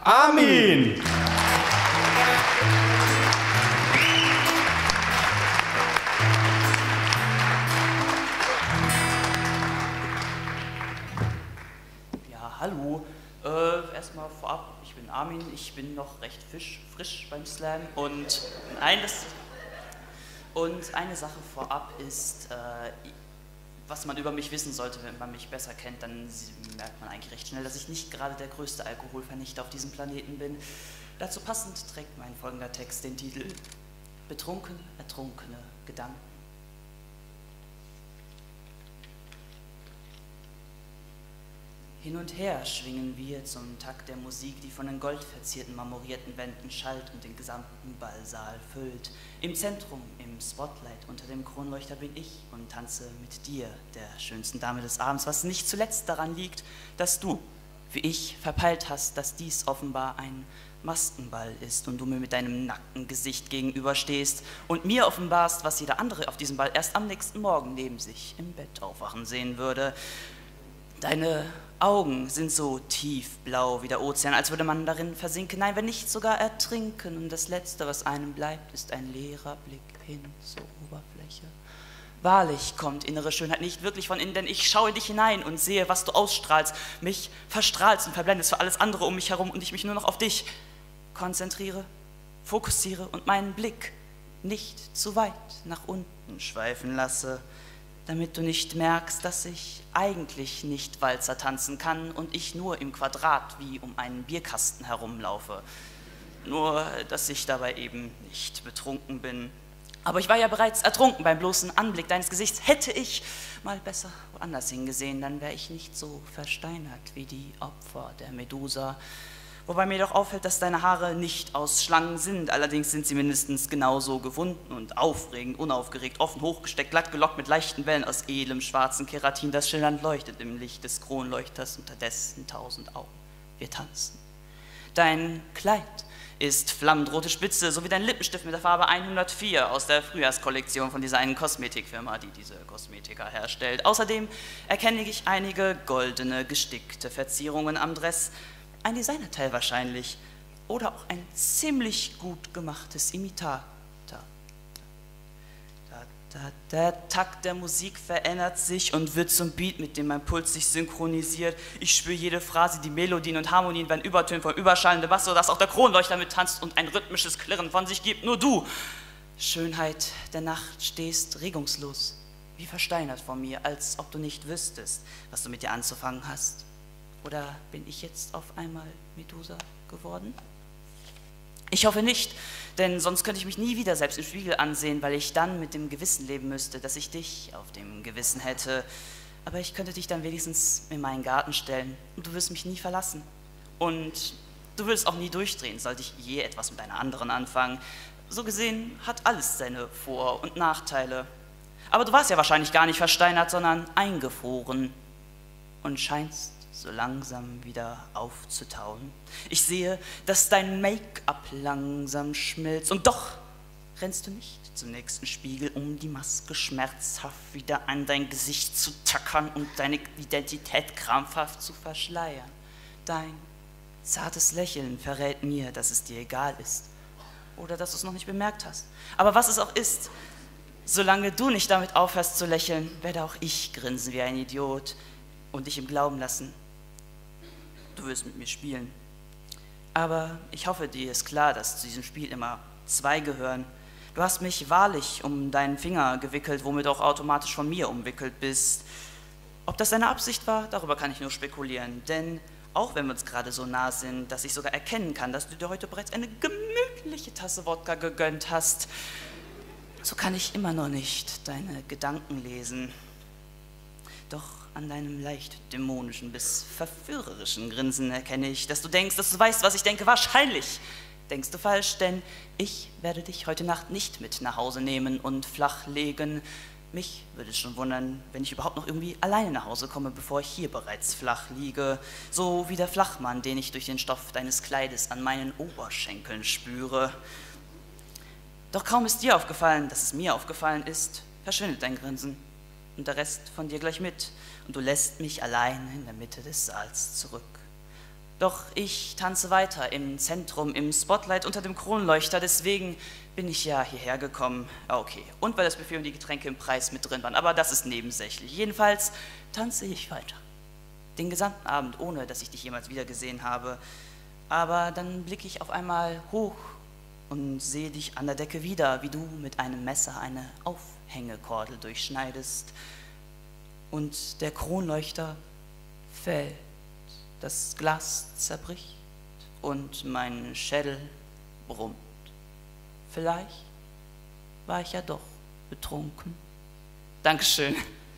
Amen. Ja, hallo. Erstmal vorab, ich bin Armin, ich bin noch recht frisch beim Slam und eine Sache vorab ist, was man über mich wissen sollte, wenn man mich besser kennt, dann merkt man eigentlich recht schnell, dass ich nicht gerade der größte Alkoholvernichter auf diesem Planeten bin. Dazu passend trägt mein folgender Text den Titel Betrunken, ertrunkene Gedanken. Hin und her schwingen wir zum Takt der Musik, die von den goldverzierten, marmorierten Wänden schallt und den gesamten Ballsaal füllt. Im Zentrum, im Spotlight unter dem Kronleuchter bin ich und tanze mit dir, der schönsten Dame des Abends, was nicht zuletzt daran liegt, dass du, wie ich, verpeilt hast, dass dies offenbar ein Maskenball ist und du mir mit deinem nackten Gesicht gegenüberstehst und mir offenbarst, was jeder andere auf diesem Ball erst am nächsten Morgen neben sich im Bett aufwachen sehen würde. Deine Augen sind so tiefblau wie der Ozean, als würde man darin versinken, nein, wenn nicht sogar ertrinken. Und das Letzte, was einem bleibt, ist ein leerer Blick hin zur Oberfläche. Wahrlich kommt innere Schönheit nicht wirklich von innen, denn ich schaue in dich hinein und sehe, was du ausstrahlst, mich verstrahlst und verblendest für alles andere um mich herum und ich mich nur noch auf dich konzentriere, fokussiere und meinen Blick nicht zu weit nach unten schweifen lasse, damit du nicht merkst, dass ich eigentlich nicht Walzer tanzen kann und ich nur im Quadrat wie um einen Bierkasten herumlaufe. Nur, dass ich dabei eben nicht betrunken bin. Aber ich war ja bereits ertrunken beim bloßen Anblick deines Gesichts. Hätte ich mal besser woanders hingesehen, dann wäre ich nicht so versteinert wie die Opfer der Medusa. Wobei mir doch auffällt, dass deine Haare nicht aus Schlangen sind. Allerdings sind sie mindestens genauso gewunden und aufregend, unaufgeregt, offen hochgesteckt, glatt gelockt mit leichten Wellen aus edlem, schwarzen Keratin, das schillernd leuchtet im Licht des Kronleuchters, unter dessen 1000 Augen wir tanzen. Dein Kleid ist flammend rote Spitze, sowie dein Lippenstift mit der Farbe 104 aus der Frühjahrskollektion von dieser einen Kosmetikfirma, die diese Kosmetika herstellt. Außerdem erkenne ich einige goldene, gestickte Verzierungen am Dress, ein Designerteil wahrscheinlich oder auch ein ziemlich gut gemachtes Imitat. Der Takt der Musik verändert sich und wird zum Beat, mit dem mein Puls sich synchronisiert. Ich spüre jede Phrase, die Melodien und Harmonien werden Übertönen vom überschallenden Bass, sodass auch der Kronleuchter mittanzt und ein rhythmisches Klirren von sich gibt. Nur du, Schönheit der Nacht, stehst regungslos, wie versteinert vor mir, als ob du nicht wüsstest, was du mit dir anzufangen hast. Oder bin ich jetzt auf einmal Medusa geworden? Ich hoffe nicht, denn sonst könnte ich mich nie wieder selbst im Spiegel ansehen, weil ich dann mit dem Gewissen leben müsste, dass ich dich auf dem Gewissen hätte. Aber ich könnte dich dann wenigstens in meinen Garten stellen und du wirst mich nie verlassen. Und du würdest auch nie durchdrehen, sollte ich je etwas mit einer anderen anfangen. So gesehen hat alles seine Vor- und Nachteile. Aber du warst ja wahrscheinlich gar nicht versteinert, sondern eingefroren und scheinst so langsam wieder aufzutauen. Ich sehe, dass dein Make-up langsam schmilzt und doch rennst du nicht zum nächsten Spiegel, um die Maske schmerzhaft wieder an dein Gesicht zu tackern und deine Identität krampfhaft zu verschleiern. Dein zartes Lächeln verrät mir, dass es dir egal ist oder dass du es noch nicht bemerkt hast. Aber was es auch ist, solange du nicht damit aufhörst zu lächeln, werde auch ich grinsen wie ein Idiot und dich im Glauben lassen, du wirst mit mir spielen. Aber ich hoffe, dir ist klar, dass zu diesem Spiel immer zwei gehören. Du hast mich wahrlich um deinen Finger gewickelt, womit du auch automatisch von mir umwickelt bist. Ob das deine Absicht war, darüber kann ich nur spekulieren. Denn auch wenn wir uns gerade so nah sind, dass ich sogar erkennen kann, dass du dir heute bereits eine gemütliche Tasse Wodka gegönnt hast, so kann ich immer noch nicht deine Gedanken lesen. Doch an deinem leicht dämonischen bis verführerischen Grinsen erkenne ich, dass du denkst, dass du weißt, was ich denke. Wahrscheinlich denkst du falsch, denn ich werde dich heute Nacht nicht mit nach Hause nehmen und flach legen. Mich würde es schon wundern, wenn ich überhaupt noch irgendwie alleine nach Hause komme, bevor ich hier bereits flach liege. So wie der Flachmann, den ich durch den Stoff deines Kleides an meinen Oberschenkeln spüre. Doch kaum ist dir aufgefallen, dass es mir aufgefallen ist, verschwindet dein Grinsen und der Rest von dir gleich mit. Und du lässt mich allein in der Mitte des Saals zurück. Doch ich tanze weiter im Zentrum, im Spotlight unter dem Kronleuchter, deswegen bin ich ja hierher gekommen. Okay, und weil das Buffet und die Getränke im Preis mit drin waren, aber das ist nebensächlich. Jedenfalls tanze ich weiter. Den gesamten Abend, ohne dass ich dich jemals wieder gesehen habe. Aber dann blicke ich auf einmal hoch und sehe dich an der Decke wieder, wie du mit einem Messer eine Aufhängekordel durchschneidest. Und der Kronleuchter fällt, das Glas zerbricht und mein Schädel brummt. Vielleicht war ich ja doch betrunken. Dankeschön.